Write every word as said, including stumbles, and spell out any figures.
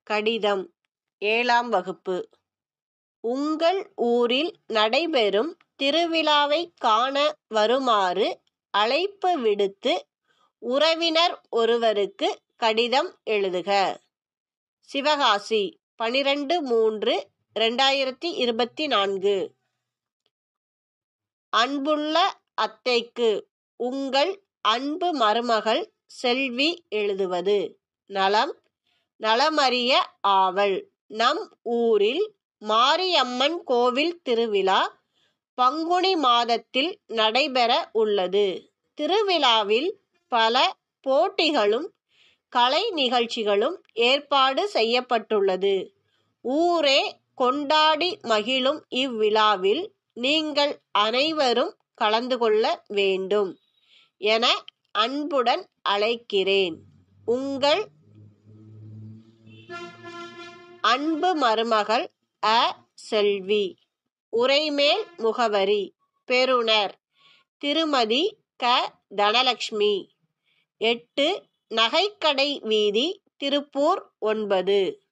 கடிதம் ஏழாம் வகுப்பு. உங்கள் ஊரில் நடைபெறும் திருவிழாவை காண வருமாறு அழைப்பு விடுத்து உறவினர் ஒருவருக்கு கடிதம் எழுதுக. சிவகாசி, பனிரெண்டு மூன்று இரண்டாயிரத்தி இருபத்தி நான்கு. அன்புள்ள அத்தைக்கு உங்கள் அன்பு மருமகள் செல்வி எழுதுவது. நலம் நலமறிய ஆவல். நம் ஊரில் மாரியம்மன் கோவில் திருவிழா பங்குனி மாதத்தில் நடைபெற உள்ளது. திருவிழாவில் பல போட்டிகளும் கலை நிகழ்ச்சிகளும் ஏற்பாடு செய்யப்பட்டுள்ளது. ஊரே கொண்டாடி மகிழும் இவ்விழாவில் நீங்கள் அனைவரும் கலந்து கொள்ள வேண்டும் என அன்புடன் அழைக்கிறேன். உங்கள் அன்பு மருமகள் அ. செல்வி. உரைமேல் முகவரி: பெறுநர் திருமதி க. தனலட்சுமி, எட்டு நகைக்கடை வீதி, திருப்பூர் ஒன்பது.